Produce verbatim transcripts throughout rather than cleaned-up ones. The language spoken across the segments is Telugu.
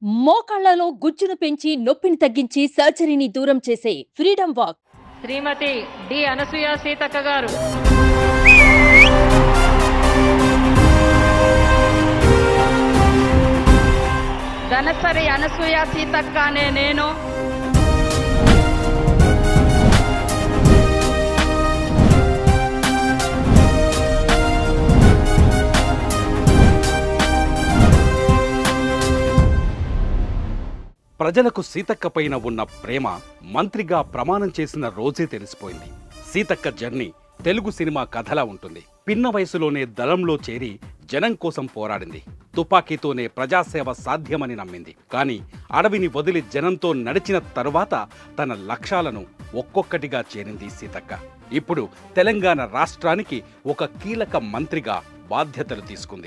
మోకాళ్లలో గుజ్జును పెంచి నొప్పిని తగ్గించి సర్జరీని దూరం చేసే freedom walk Shrimati D Anasuya Seethakka garu. Dhanasari Anasuya Seethakka అనే నేను ప్రజలకు సీతక్క పైన ఉన్న ప్రేమ మంత్రిగా ప్రమాణం చేసిన రోజే తెలిసిపోయింది. సీతక్క జర్నీ తెలుగు సినిమా కథలా ఉంటుంది. పిన్న వయసులోనే దళంలో చేరి జనం కోసం పోరాడింది. తుపాకీతోనే ప్రజాసేవ సాధ్యమని నమ్మింది. కానీ అడవిని వదిలి జనంతో నడిచిన తరువాత తన లక్ష్యాలను ఒక్కొక్కటిగా చేరింది సీతక్క. ఇప్పుడు తెలంగాణ రాష్ట్రానికి ఒక కీలక మంత్రిగా బాధ్యతలు తీసుకుంది.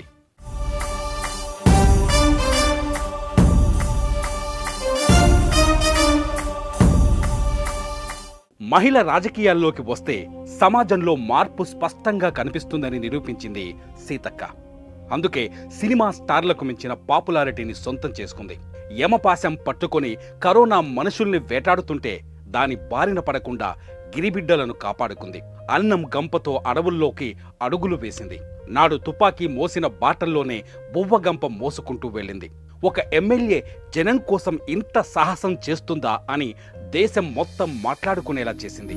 మహిళ రాజకీయాల్లోకి వస్తే సమాజంలో మార్పు స్పష్టంగా కనిపిస్తుందని నిరూపించింది సీతక్క. అందుకే సినిమా స్టార్లకు మించిన పాపులారిటీని సొంతం చేసుకుంది. యమపాశం పట్టుకొని కరోనా మనుషుల్ని వేటాడుతుంటే దాని బారిన పడకుండా గిరిబిడ్డలను కాపాడుకుంది. అన్నం గంపతో అడవుల్లోకి అడుగులు వేసింది. నాడు తుపాకీ మోసిన బాటల్లోనే బువ్వగంప మోసుకుంటూ వెళ్ళింది. ఒక ఎమ్మెల్యే జనం కోసం ఇంత సాహసం చేస్తుందా అని దేశం మొత్తం మాట్లాడుకునేలా చేసింది.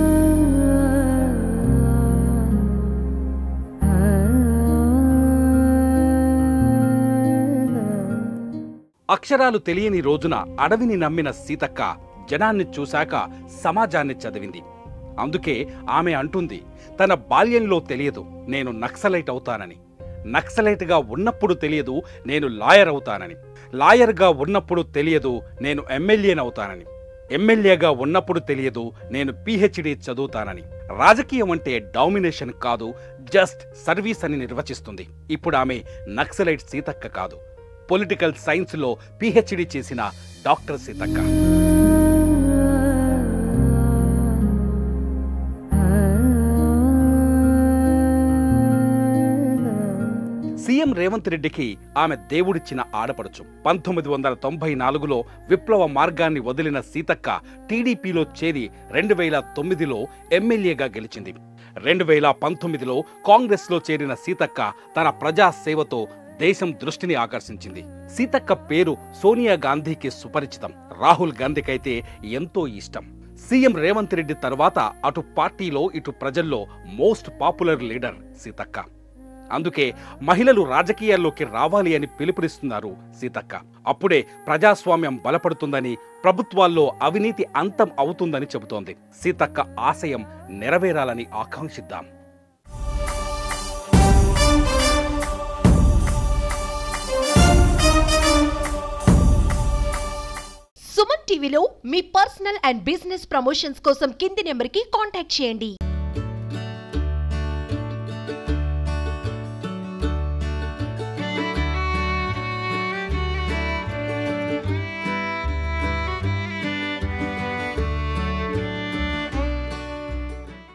అక్షరాలు తెలియని రోజున అడవిని నమ్మిన సీతక్క జనాన్ని చూశాక సమాజాన్ని చదివింది. అందుకే ఆమె అంటుంది, తన బాల్యంలో తెలియదు నేను నక్సలైట్ అవుతానని, నక్సలైట్గా ఉన్నప్పుడు తెలియదు నేను లాయర్ అవుతానని, లాయర్గా ఉన్నప్పుడు తెలియదు నేను ఎమ్మెల్యేనవుతానని, ఎమ్మెల్యేగా ఉన్నప్పుడు తెలియదు నేను పిహెచ్డి చదువుతానని. రాజకీయం అంటే డామినేషన్ కాదు, జస్ట్ సర్వీస్ అని నిర్వచిస్తుంది. ఇప్పుడు ఆమె నక్సలైట్ సీతక్క కాదు, పొలిటికల్ సైన్స్లో పిహెచ్డి చేసిన డాక్టర్ సీతక్క. సీఎం రేవంత్ రెడ్డికి ఆమె దేవుడిచ్చిన ఆడపడుచు. పంతొమ్మిది వందల తొంభై నాలుగులో విప్లవ మార్గాన్ని వదిలిన సీతక్క టీడీపీలో చేరి రెండు వేల తొమ్మిదిలో ఎమ్మెల్యేగా గెలిచింది. రెండు వేల పంతొమ్మిదిలో కాంగ్రెస్లో చేరిన సీతక్క తన ప్రజాసేవతో దేశం దృష్టిని ఆకర్షించింది. సీతక్క పేరు సోనియా గాంధీకి సుపరిచితం, రాహుల్ గాంధీకైతే ఎంతో ఇష్టం. సీఎం రేవంత్ రెడ్డి తర్వాత అటు పార్టీలో ఇటు ప్రజల్లో మోస్ట్ పాపులర్ లీడర్ సీతక్క. అందుకే మహిళలు రాజకీయాల్లోకి రావాలి అని పిలుపునిస్తున్నారు సీతక్క. అప్పుడే ప్రజాస్వామ్యం బలపడుతుందని, ప్రభుత్వాల్లో అవినీతి అంతం అవుతుందని చెబుతోంది. సీతక్క ఆశయం నెరవేరాలని ఆకాంక్షిద్దాం. సుమన్ టీవీలో మీ పర్సనల్ అండ్ బిజినెస్ ప్రమోషన్స్ కోసం కింది నెంబర్కి కాంటాక్ట్ చేయండి.